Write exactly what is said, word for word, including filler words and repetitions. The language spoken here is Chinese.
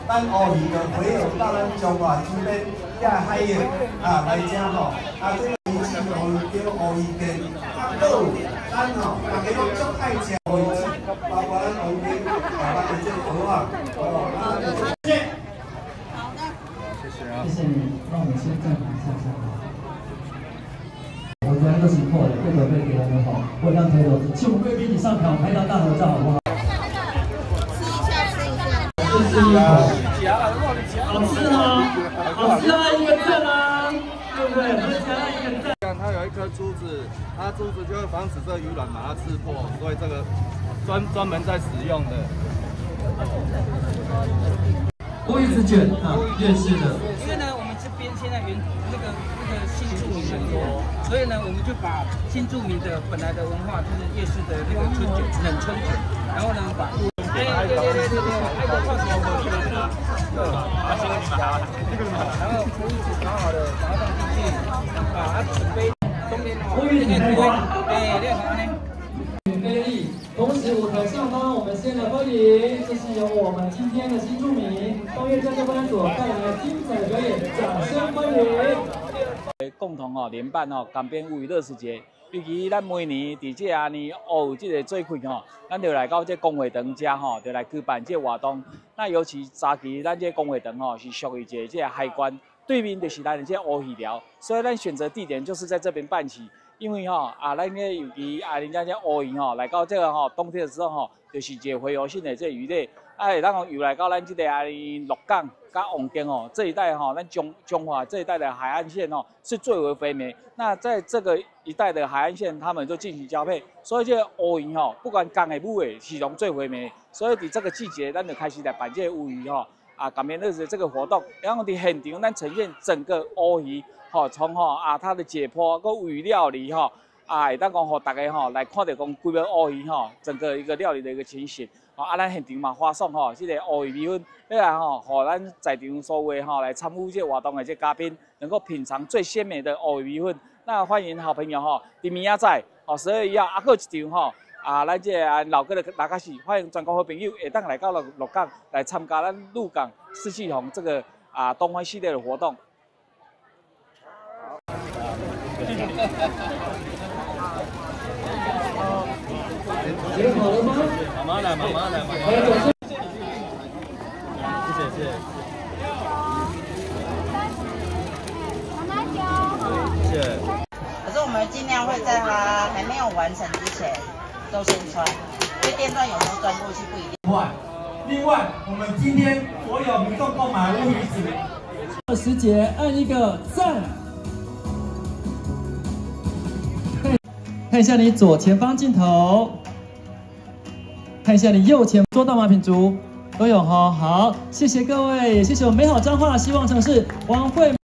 咱乌鱼就回游到咱中华这边遐海域啊来吃吼，啊这个鱼翅乌鱼叫乌鱼羹，啊倒咱吼大家拢足爱吃乌鱼翅，包括咱乌鱼羹，包括这个蚵仔，哦，啊谢谢。好的。谢谢啊。谢谢你，让我们先暂停一下下。我昨天都是破的，这个被给我们好，我让推头，请我们贵宾你上场拍张大合照好不好？ 这是一口，好吃吗？好吃啊，一个赞啊，对不对？喝起来一个赞。 它有一颗珠子，它珠子就会防止这个鱼卵把它刺破，所以这个专专门在使用的。 乌鱼子卷啊，粤式的。 因为呢，我们这边现在原那个那个新住民很多，所以呢，我们就把新住民的本来的文化，就是粤式的那个春卷、冷春卷，然后呢把。 对对对对对，还有放什么东西？对，把这个你把它，然后乌鱼子烤好了，把它放进去，把它准备冬天哦， 乌鱼子开花， 对，练好呢。 菲力，同时舞台上方我们先来欢迎，这是由我们今天的新住民东岳家教班所带来的精彩的表演，掌声欢迎。 共同哦联办哦港边乌鱼乐食节。 尤其咱每年伫这安尼乌有这个做开吼，咱就来到这公会堂遮吼，就来举办这活动。那尤其早期咱这公会堂吼是属于一个这海关，对面就是咱的这乌鱼寮，所以咱选择地点就是在这边办起。因为吼啊，咱这尤其啊人家这乌鱼吼来到这个吼冬天的时候吼，就是一个洄游性的这鱼类，啊会当游来到咱这个安尼鹿港。 甲王宫哦，这一带哈、哦，咱中中华这一带的海岸线哦，是最为肥美。那在这个一带的海岸线，他们就进行交配，所以这乌鱼哈，不管公的母的，是拢最肥美。所以伫这个季节，咱就开始来办这乌鱼哈、哦，啊，港边乐食这个活动，然后伫现场咱呈现整个乌鱼，吼、哦，从吼、哦、啊它的解剖，个乌鱼料理哈、哦，啊，会当讲互大家吼来看到讲规个乌鱼哈，整个一个料理的一个情形。 哦，啊，咱现场嘛发送吼，这个乌鱼米粉，来来吼，互咱在场所有吼来参与这活动的这嘉宾，能够品尝最鲜美的乌鱼米粉。那欢迎好朋友吼，伫明仔载哦，十二月一号还有一场吼，啊，咱这个老哥的大家是欢迎全国好朋友会当来到鹿鹿港来参加咱鹿港四季红这个啊东方系列的活动。 准备好了吗？ 慢慢来，慢慢来，慢慢来。谢谢谢谢。谢谢。 可是我们尽量会在它还没有完成之前都先穿，因为电钻有时候钻过去不一定。 外，另外，我们今天所有民众购买乌鱼子，时节按一个赞。看一下你左前方镜头。 看一下你右前桌到马品竹都有哈，好，谢谢各位，也谢谢我们美好彰化希望城市王慧。